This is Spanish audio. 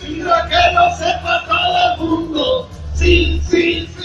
Mira que lo sepa todo el mundo. Sí, sí,